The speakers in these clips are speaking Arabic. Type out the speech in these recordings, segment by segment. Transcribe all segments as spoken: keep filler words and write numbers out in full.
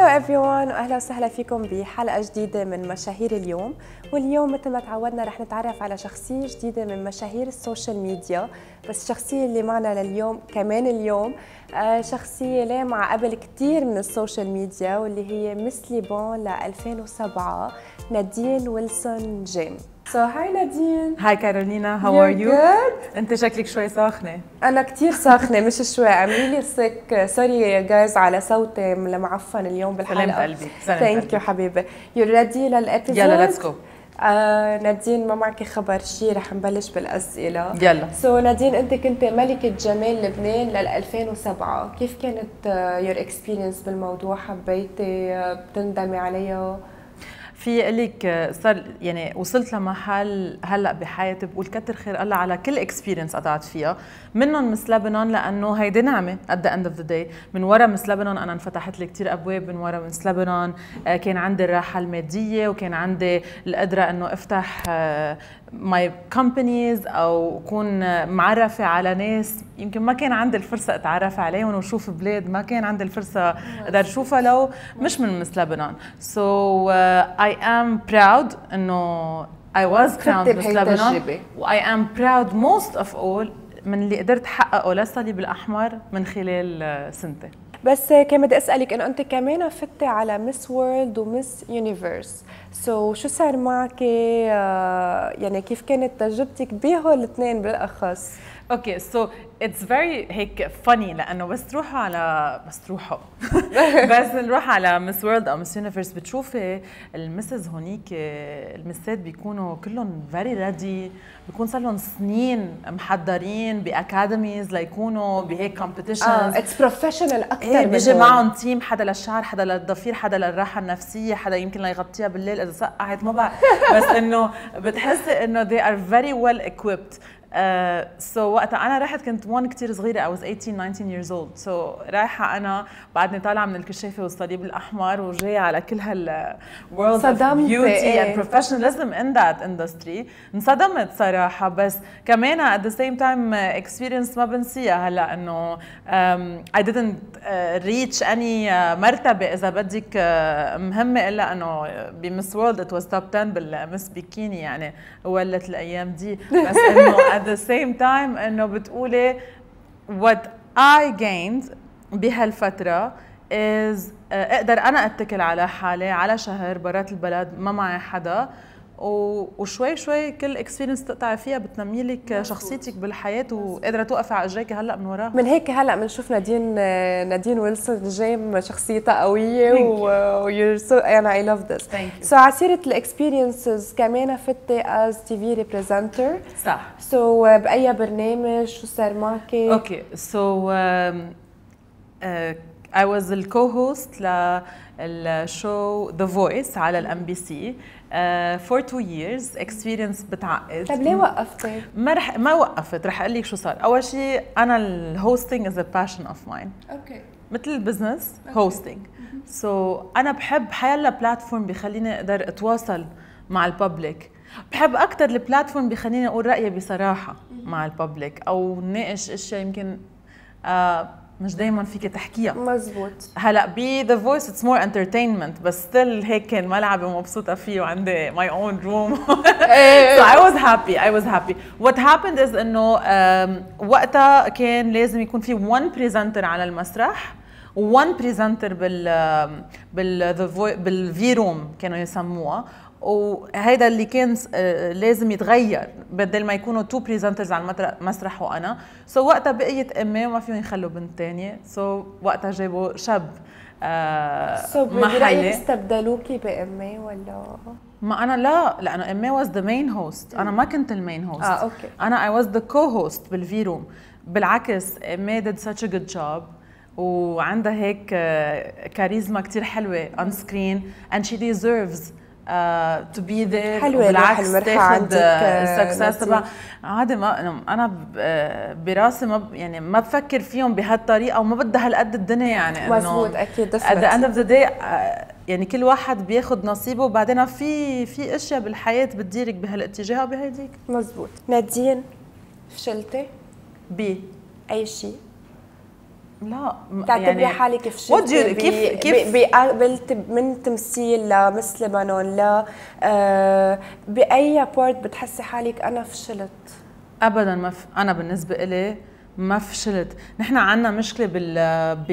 هلو everyone واهلا وسهلا فيكم بحلقه جديده من مشاهير اليوم. واليوم مثل ما تعودنا رح نتعرف على شخصيه جديده من مشاهير السوشيال ميديا، بس الشخصيه اللي معنا لليوم كمان اليوم آه شخصيه لامعه قبل كثير من السوشيال ميديا، واللي هي مس ليبون ل ألفين وسبعة، نادين ويلسون جيم. So hi Nadine. Hi Carolina, how You're are you? Good. انت شكلك شوي ساخنة. أنا كتير ساخنة مش شوي، عملي سك. سوري يا جايز على صوتي المعفن اليوم بالحلقة. سلامة قلبي. ثانك يو حبيبي. يو ريدي للابيزود؟ يلا ليتس جو. آه نادين ما معك خبر شيء، رح نبلش بالأسئلة. يلا. سو so, نادين أنت كنت ملكة جمال لبنان لل ألفين وسبعة، كيف كانت يور uh, اكسبيرينس بالموضوع؟ حبيتي uh, بتندمي عليها؟ في لك صار يعني وصلت لمحل هلا بحياتي بقول كتر خير الله على كل اكسبيرينس قطعت فيها، منهم مس لبنان لانه هيدي نعمه at the end of the day. من ورا مس لبنان انا انفتحت لي كثير ابواب، من ورا مس لبنان كان عندي الراحه الماديه وكان عندي القدره انه افتح ماي كومبانيز او اكون معرفه على ناس يمكن ما كان عندي الفرصه اتعرف عليهم وشوف بلاد ما كان عندي الفرصه اقدر اشوفها لو مش من مس لبنان. سو I am proud انه I was crowned Miss Lebanon و I am proud most of all من اللي قدرت احققه للصليب الاحمر من خلال سنتي. بس كان بدي اسالك انه انت كمان فتي على مس وورلد ومس يونيفرس، سو so, شو صار معك يعني كيف كانت تجربتك بيهم الاثنين بالاخص؟ اوكي سو اتس فيري هيك فاني لانه بس تروحوا على بس تروحوا بس نروح على مس وورلد او مس يونيفرس بتشوفي المسز هونيك المسات بيكونوا كلهم فيري ريدي، بيكون صار لهم سنين محضرين باكاديميز ليكونوا بهيك كومبيتيشنز. اه اتس بروفيشنال اكثر. إيه بيجي معهم تيم، حدا للشعر حدا للضفير حدا للراحه النفسيه حدا يمكن ليغطيها بالليل اذا سقعت ما بعرف بس انه بتحسي انه they are very well equipped. Uh, so وقتها انا رحت كنت وان كثير صغيره I was eighteen nineteen years old. so رايحه انا بعدني طالعه من الكشافه والصليب الاحمر وجايه على كل هال world of beauty and professionalism in that industry. انصدمت صراحه، بس كمان at the same time experience ما بنسيها هلا انه um, I didn't uh, reach any uh, مرتبه اذا بدك uh, مهمه الا انه بمس وورلد it was top ten بالمس بيكيني يعني ولت الايام دي، بس انه at the same time انه بتقولي what I gained بهالفترة is uh, اقدر انا اتكل على حالي على شهر برات البلد ما معي حدا، وشوي شوي كل اكسبيرينس تقطعي فيها بتنمي لك شخصيتك بالحياه وقادره توقفي على اجريك هلا من وراها. من هيك هلا بنشوف نادين نادين ويلسون جيم شخصيتها قويه و يور سو انا اي لاف ذس. سو على سيره الاكسبيرينسز كمان فتي از تي في ريبريزنتر. صح. سو so, باي برنامج شو صار معك؟ اوكي سو I was the co-host للشو The Voice على الام بي سي for two years. experience بتعقد. طيب ليه وقفتي؟ ما رح ما وقفت، رح اقول لك شو صار. اول شيء انا الهوستنج is a passion of mine. اوكي. مثل البزنس هوستنج. سو انا بحب حيلا بلاتفورم بخليني اقدر اتواصل مع الببليك، بحب اكثر البلاتفورم بخليني اقول رايي بصراحه مع الببليك او ناقش اشياء يمكن آه مش دايما فيك تحكيها. مزبوط. هلا ب The Voice it's more entertainment بس ستيل هيك كان ملعبي ومبسوطه فيه وعندي my own room. so I was happy I was happy. What happened is انه وقتها كان لازم يكون في one presenter على المسرح و one presenter بال بال The Voice بالفي روم كانوا يسموها، وهيدا اللي كان لازم يتغير بدل ما يكونوا تو بريزنترز على المسرح وانا. سو so وقتها بقيت امي وما فيهم يخلوا بنت ثانيه، سو so وقتها جابوا شاب آه so محلي. سو استبدلوكي بامي ولا؟ ما انا لا لانه امي واز ذا مين هوست، انا ما كنت المين هوست. اه اوكي. انا اي واز ذا كو هوست بالفي روم. بالعكس امي did such a good job وعندها هيك كاريزما كثير حلوه on screen and she deserves Uh, to be there. حلوة بالعكس تاخذ السكسس تبع عادي. ما انا براسي ما يعني ما بفكر فيهم بهالطريقه وما بدها هالقد الدنيا يعني انه مزبوط اكيد. at the end of the day يعني كل واحد بياخذ نصيبه وبعدين في في اشياء بالحياه بتديرك بهالاتجاه وبهيديك. مزبوط. نادين فشلتي ب اي شيء؟ لا تعتبري يعني حالك فشلتي كيف كيف بقابلت من تمثيل لمس لبنان لا آه باي بارت بتحسي حالك انا فشلت؟ ابدا ما ف... انا بالنسبه إلي ما فشلت. نحن عندنا مشكله بال ب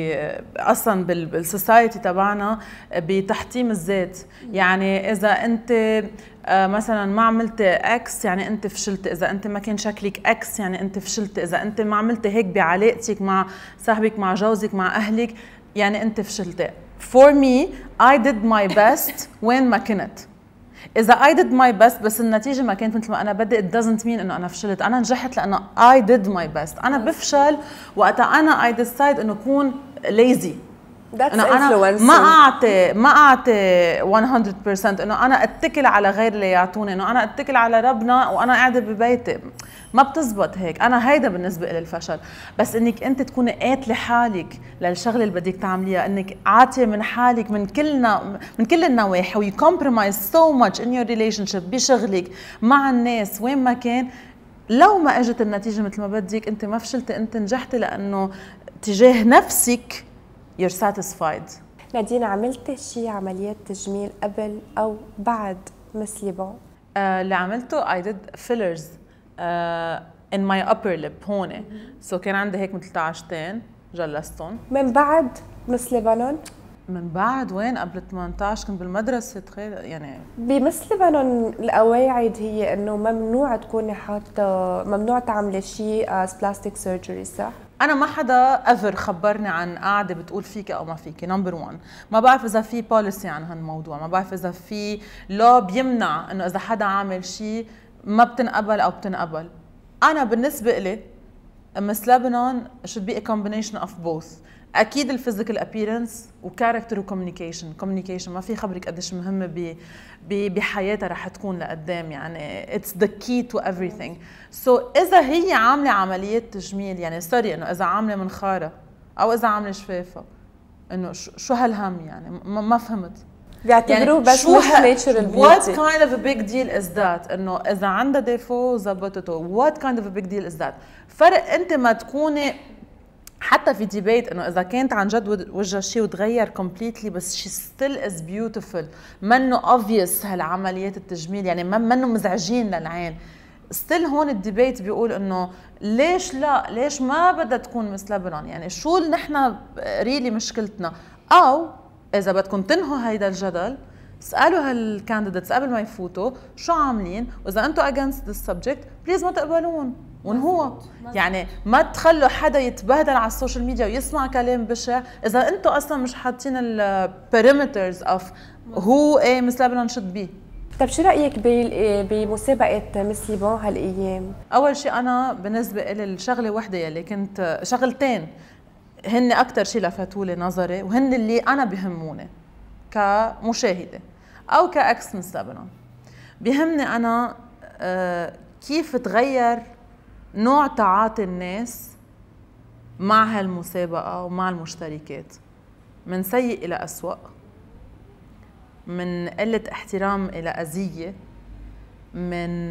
اصلا بالسوسايتي تبعنا بتحطيم الذات. يعني اذا انت مثلا ما عملت اكس يعني انت فشلت، اذا انت ما كان شكلك اكس يعني انت فشلت، اذا انت ما عملت هيك بعلاقتك مع صاحبك مع جوزك مع اهلك يعني انت فشلت. For me I did my best وين ما كنت. إذا I did my best بس النتيجة ما كانت مثل ما أنا بدي it doesn't mean إنه أنا فشلت. أنا نجحت لأنه I did my best. أنا بفشل وقتها أنا I decide إنه أكون lazy. إنه أنا ما أعطي ما أعطي مية بالمية إنه أنا أتكل على غير اللي يعطوني، إنه أنا أتكل على ربنا وأنا قاعدة ببيتي. ما بتزبط هيك. أنا هيدا بالنسبة إلي الفشل. بس إنك أنت تكوني قاتلة حالك للشغلة اللي بدك تعمليها، إنك عاطية من حالك من كلنا من كل النواحي وي compromise so much in your relationship بشغلك مع الناس وين ما كان. لو ما اجت النتيجة مثل ما بدك أنت ما فشلتي، أنت نجحتي لأنه تجاه نفسك you're satisfied. نادين عملتي شي عمليات تجميل قبل أو بعد مس لبنان؟ آه اللي عملته I did fillers uh, in my upper lip هون. سو so كان عندي هيك مثل تعشتين جلستهم. من بعد مس لبنان؟ من بعد وين؟ قبل ثمانية عشر كنت بالمدرسة. تخيل يعني بمس لبنان القواعد هي انه ممنوع تكوني حاطه، ممنوع تعملي شيء بلاستيك سيرجري صح؟ انا ما حدا ايفر خبرني عن قاعده بتقول فيك او ما فيك. نمبر واحد ما بعرف اذا في بوليسي عن هالموضوع، ما بعرف اذا في لو بيمنع انه اذا حدا عامل شيء ما بتنقبل او بتنقبل. انا بالنسبه لي مس لبنان should be a combination of both. اكيد الفيزيكال ابييرنس وكاركتر وكوميونيكيشن. كوميونيكيشن ما في خبرك قديش مهمه ب بحياتها رح تكون لقدام. يعني اتس ذا كي تو everything. سو so اذا هي عامله عمليات تجميل يعني سوري انه اذا عامله منخاره او اذا عامله شفافه انه شو هالهم يعني ما فهمت. بيعتبروه يعني بس مش ناتشرال بيوتي. What kind of a big deal is that؟ انه اذا عندها ديفو زبطته. What kind of a big deal is that؟ فرق انت ما تكوني حتى في ديبيت انه اذا كانت عن جد وجهها شيء وتغير كومبليتلي بس شي ستيل از بيوتيفول، منه اوبفيوس هالعمليات التجميل يعني منه مزعجين للعين. ستيل هون الديبيت بيقول انه ليش لا، ليش ما بدها تكون مس لبنان؟ يعني شو نحن ريلي مشكلتنا؟ او اذا بدكم تنهوا هيدا الجدل اسالوا هالكانديديتس قبل ما يفوتوا شو عاملين، واذا انتم اجينست ذس سبجكت بليز ما تقبلون ونهو. يعني ما تخلوا حدا يتبهدل على السوشيال ميديا ويسمع كلام بشع اذا انتم اصلا مش حاطين البارامترز اوف هو ايه مس لبنان شود بي. طيب شو رايك بمسابقه مس لبنان هالايام؟ اول شيء انا بالنسبه لي الشغله وحده يلي كنت شغلتين هن اكثر شيء لفتوا لي نظري وهن اللي انا بهموني كمشاهده او كاكس مس لبنان. بيهمني انا كيف تغير نوع تعاطي الناس مع هالمسابقة ومع المشتركات من سيء إلى أسوأ، من قلة احترام إلى أذية، من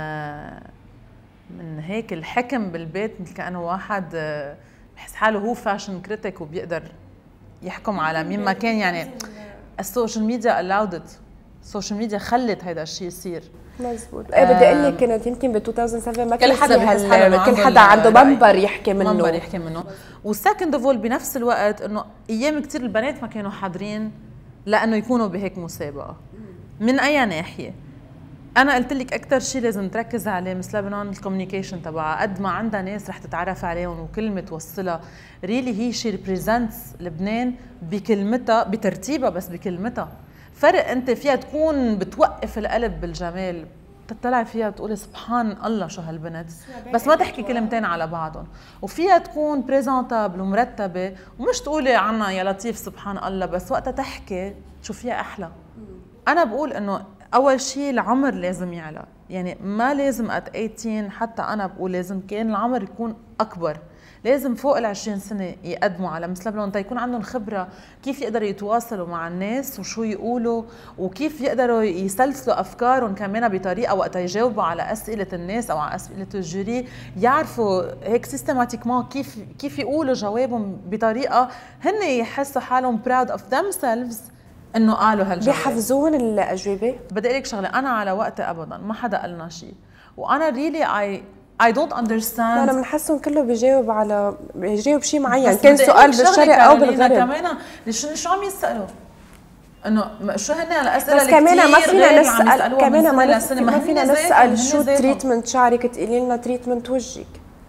من هيك الحكم بالبيت مثل كأنه واحد بحس حاله هو فاشن كريتيك وبيقدر يحكم على مين ما كان. يعني السوشيال ميديا allowed it. السوشيال ميديا خلت هيدا الشيء يصير. مزبوط. ايه بدي اقول لك كانت يمكن ب ألفين وسبعة ما كل حدا هال... كل حدا عنده منبر يحكي منه منبر يحكي منه. وسكند اوف اول بنفس الوقت انه ايام كثير البنات ما كانوا حاضرين لانه يكونوا بهيك مسابقه. من اي ناحيه؟ انا قلت لك اكثر شيء لازم تركز عليه مس لبنان الكوميونيكيشن تبعها. قد ما عندها ناس رح تتعرف عليهم وكلمه توصلها ريلي هي شي ريبريزنتس لبنان بكلمتها بترتيبها بس بكلمتها. فرق انت فيها تكون بتوقف القلب بالجمال، تطلعي فيها بتقولي سبحان الله شو هالبنت بس ما تحكي كلمتين على بعضهم، وفيها تكون بريزنتابل ومرتبه ومش تقولي عنها يا لطيف سبحان الله بس وقتها تحكي تشوفيها احلى. انا بقول انه اول شيء العمر لازم يعلى. يعني ما لازم ات ثمانية عشر حتى انا بقول لازم كان العمر يكون اكبر لازم فوق ال عشرين سنه يقدموا على مس لبنان تيكون عندهم خبره كيف يقدروا يتواصلوا مع الناس وشو يقولوا وكيف يقدروا يسلسلوا افكارهم كمان بطريقه وقت يجاوبوا على اسئله الناس او على اسئله الجوري، يعرفوا هيك سيستماتيكمون كيف كيف يقولوا جوابهم بطريقه هن يحسوا حالهم براود اوف ذيم سيلفز انه قالوا هالجواب. بيحفظون الاجوبه؟ بدي اقول لك شغله، انا على وقتي ابدا ما حدا قال لنا شيء، وانا ريلي اي I don't understand. انا بنحسهم كله بيجاوب على بيجاوب شيء معين، كان سؤال بالشرق او بالغرب. كمان شو شو عم يسالوا؟ انه شو هن الاسئله بس اللي كمان ما فينا نسال، كمان ما, ما فينا نسال شو تريتمنت شعرك، تقولي لنا تريتمنت وجهك.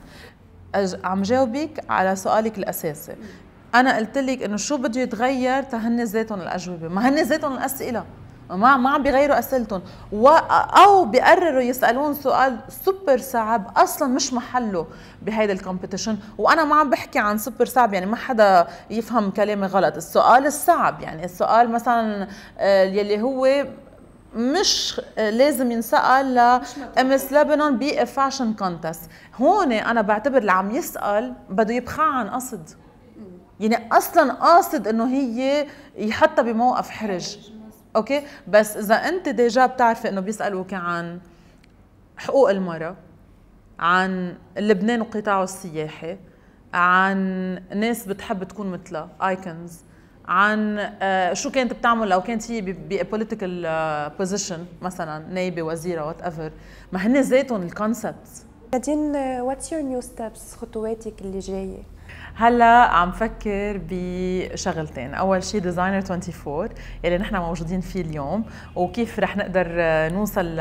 عم جاوبك على سؤالك الاساسي. انا قلت لك انه شو بده يتغير تهن ذاتهم الاجوبه، ما هن ذاتهم الاسئله ما ما عم بيغيروا اسئلتهم، او بيقرروا يسالون سؤال سوبر صعب اصلا مش محله بهيدا الكومبيتيشن. وانا ما عم بحكي عن سوبر صعب، يعني ما حدا يفهم كلامي غلط، السؤال الصعب يعني السؤال مثلا يلي هو مش لازم ينسال لمس لبنان بفاشن كونتست. هون انا بعتبر اللي عم يسال بده يبخع عن قصد، يعني اصلا قاصد انه هي يحطها بموقف حرج. اوكي، بس اذا انت ديجا بتعرفي انه بيسالوك عن حقوق المراه، عن لبنان وقطاعه السياحي، عن ناس بتحب تكون مثلها ايكونز، عن آه شو كانت بتعمل لو كانت هي ببوليتيكال بوزيشن مثلا نايبه وزيره وات ايفر، ما هن ذاتهم الكونسبتس. نادين، واتس يور نيو ستيبس، خطواتك اللي جايه؟ هلا عم فكر بشغلتين، اول شيء ديزاينر أربعة وعشرين يلي نحن موجودين فيه اليوم، وكيف رح نقدر نوصل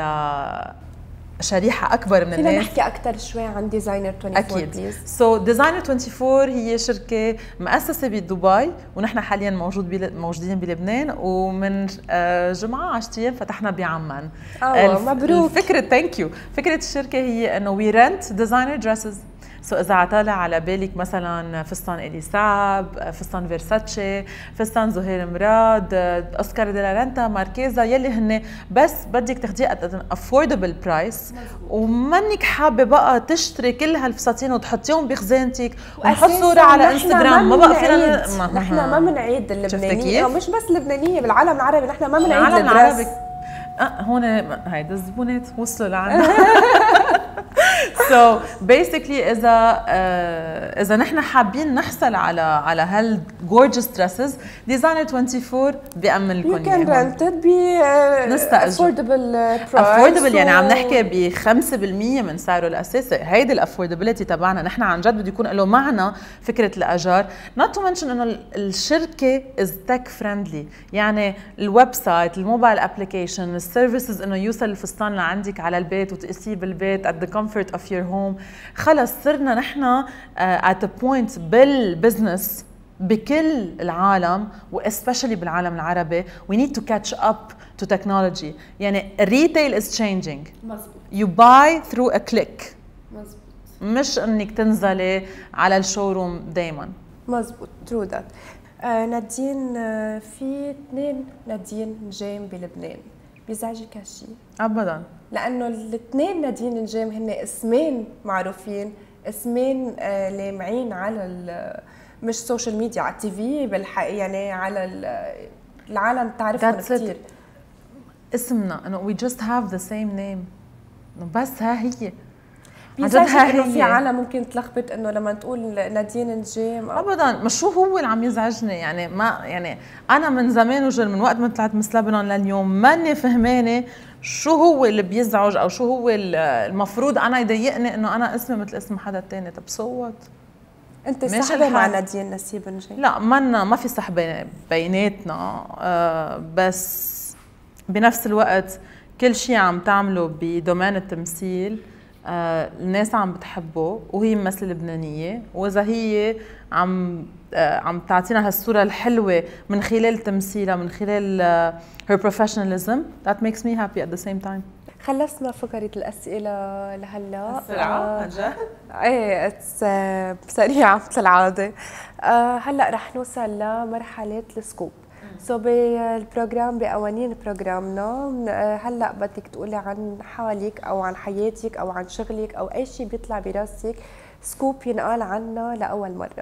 لشريحه اكبر من الناس. فينا نحكي اكثر شوي عن ديزاينر أربعة وعشرين اكيد. سو ديزاينر أربعة وعشرين هي شركه مؤسسه بدبي، ونحن حاليا موجود بل... موجودين بلبنان، ومن جمعه عشرة ايام فتحنا بعمان. اه مبروك. الفكره ثانك يو، فكره الشركه هي انه وي رنت ديزاينر دريسز. سو اذا عطالع على بالك مثلا فستان الي سعب، فستان فيرساتشي، فستان زهير مراد، اوسكار دي لا رنتا، ماركيزا، يلي هن بس بدك تاخديه ات افوردبل برايس، ومنك حابه بقى تشتري كل هالفساتين وتحطيهم بخزانتك ونحط صوره على انستغرام. ما بقى فينا نحن ما بنعيد اللبنانيه، مش بس اللبنانيه، بالعالم العربي نحن ما بنعيد الدرس. اه هون هيدا الزبونات وصلوا لعنا. سو بيسكلي اذا uh, اذا نحن حابين نحصل على على هال جورجيوس دريسز، ديزاينر أربعة وعشرين بيأمن لكم اياهم. يو كان رنتد ب افوردبل برايس. افوردبل يعني عم نحكي ب خمسة بالمية من سعره الاساسي. هيدي الافوردبيلتي تبعنا نحن عن جد بده يكون له معنى فكره الاجار. نوت تو منشن انه الشركه از تك فريندلي، يعني الويب سايت، الموبايل ابلكيشن، السيرفيسز انه يوصل الفستان لعندك على البيت وتقيسيه بالبيت at the comfort of your home. خلص صرنا نحن uh, at a point بالبزنس بكل العالم واسبشلي بالعالم العربي we need to catch up to technology. يعني retail is changing. مزبوط. you buy through a click. مزبوط. مش انك تنزلي على الشوروم دايما. مزبوط. true that. آه نادين، آه في اثنين نادين نجام بلبنان، بيزعجك هالشيء؟ ابدا، لانه الاثنين نادين نجام هن اسمين معروفين، اسمين آه لامعين على مش سوشيال ميديا، على التي في بالحقيقه، يعني على العالم تعرفهم كثير. اسمنا انه we just have the same name، بس ها هي. بيزعجك انه في عالم ممكن تلخبط انه لما تقول نادين نجام؟ ابدا، مش شو هو اللي عم يزعجني، يعني ما يعني انا من زمان وجل من وقت ما طلعت مس لبنان لليوم ماني فهمانه شو هو اللي بيزعج او شو هو المفروض انا يضايقني انه انا اسمي مثل اسم حدا تاني. طب صوت انت سحبه مع نادين نسيب نجام؟ لا، منا ما في سحبه بيناتنا، آه بس بنفس الوقت كل شيء عم تعمله بدومين التمثيل آه الناس عم بتحبه، وهي ممثله لبنانيه، واذا هي عم آه عم تعطينا هالصوره الحلوه من خلال تمثيلها، من خلال آه her professionalism, that makes me happy at the same time. خلصنا فقرة الأسئلة لهلا. بسرعة عن جد؟ ايه سريعة مثل العادة. آه هلا رح نوصل لمرحلة السكوب. سو so بالبروجرام، بقوانين برogramنا هلا بدك تقولي عن حالك او عن حياتك او عن شغلك او اي شيء بيطلع براسك سكوب ينقال عنا لاول مره؟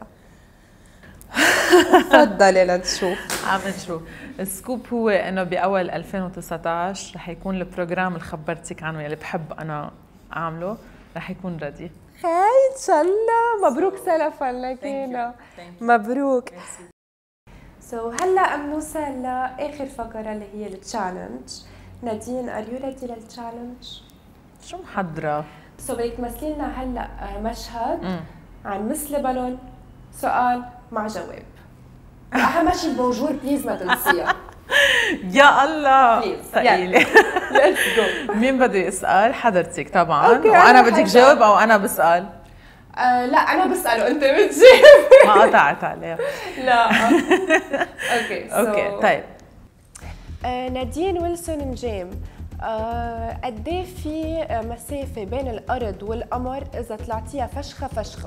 تفضلي لنشوف. عم نشوف. السكوب هو انه باول ألفين وتسعطعش رح يكون البروجرام اللي خبرتك عنه اللي بحب انا اعمله رح يكون ردي. هاي ان شاء الله. مبروك سلفا لكينا. مبروك. سو so, هلا بنوصل لاخر فقره اللي هي التشالنج. نادين ار يو ريدي للتشالنج؟ شو محضره؟ سو so, بدك تمثلي لنا هلا مشهد م. عن مس لبنان، سؤال مع جواب. اهم شيء بونجور بليز ما تنسيها. يا الله ثقيله. ليتس جو. مين بده يسال؟ حضرتك طبعا. وانا بدك جاوب او انا بسال؟ آه لا انا بساله انت بتجاوب. ما قطعت عليها. لا. اوكي اوكي طيب. آه نادين ويلسون نجيم، آه قد ايه في مسافه بين الارض والقمر اذا طلعتيها فشخه فشخه؟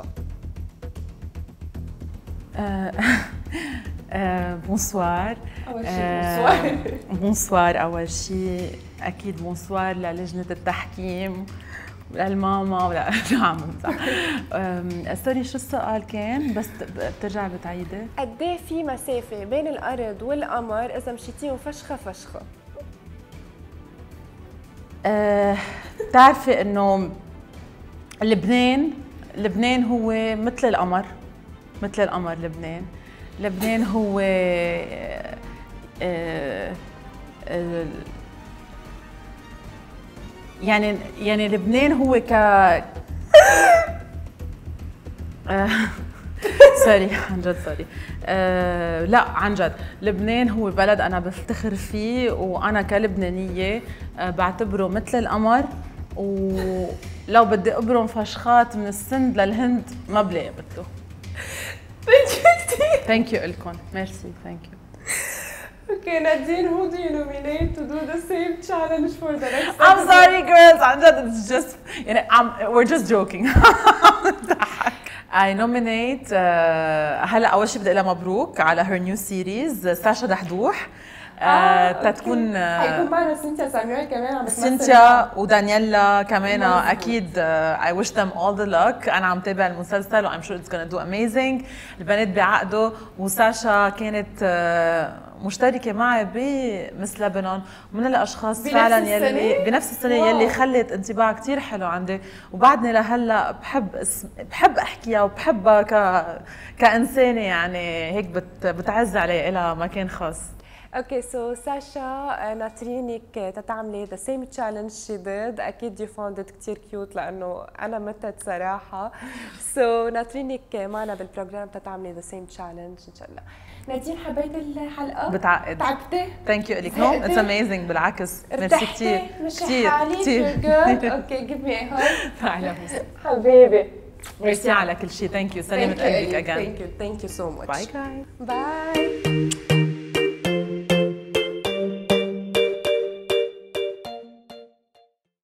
بونسوار. اول شيء بونسوار. بونسوار اول شيء، اكيد بونسوار للجنه التحكيم للماما ولا عم بمزح. سوري شو السؤال كان؟ بس بترجع بتعيدي؟ قد ايه في مسافه بين الارض والقمر اذا مشيتيهم فشخه فشخه؟ أه بتعرفي انه لبنان لبنان هو مثل القمر، مثل القمر لبنان. لبنان هو أه أه يعني يعني لبنان هو ك سوري عن جد سوري. أه لا عن جد لبنان هو بلد انا بفتخر فيه، وانا كلبنانيه أه بعتبره مثل القمر، ولو بدي ابرم فشخات من السند للهند ما بلاقي مثله. ثانك يو كثير. ثانك يو لكم، ميرسي ثانك يو. Okay, Nadine, who do you nominate to do the same challenge for the next I'm sorry girls, عن جد it's just يعني I'm, we're just joking. I nominate uh, هلا أول شيء بدي أقول لها مبروك على her new series ساشا دحدوح. آه تتكون حيكون معنا سينتيا ساميول كمان عم تمثل. سينتيا ودانييلا كمان اكيد. uh, I wish them all the luck. انا عم تابع المسلسل و I'm sure it's gonna do amazing. البنات بعقده، وساشا كانت uh, مشتركه معي بمس لبنان، ومن الاشخاص فعلا يلي بنفس السنه يلي خلت انطباع كثير حلو عندي، وبعدني لهلا بحب بحب احكيها وبحبها ك كانسانه، يعني هيك بت... بتعز علي، لها مكان خاص. اوكي سو ساشا ناطرينك تتعملي ذا سيم تشالنج شي ديد. اكيد يو فاوند ات كثير كيوت لانه انا متت صراحه. سو so, ناطرينك معنا بالبروجرام تتعملي ذا سيم تشالنج ان شاء الله. نادين حبيت الحلقه؟ بتعقد. تعبتي؟ ثانك يو لك. نو اتس اميزنج بالعكس. ميرسي كثير كثير كثير. اوكي جيف مي هاج. تعالي حبيبي. ميرسي على كل شيء. ثانك يو. سلامة قلبك اجين. ثانك يو ثانك يو سو ماتش. باي جايز. باي.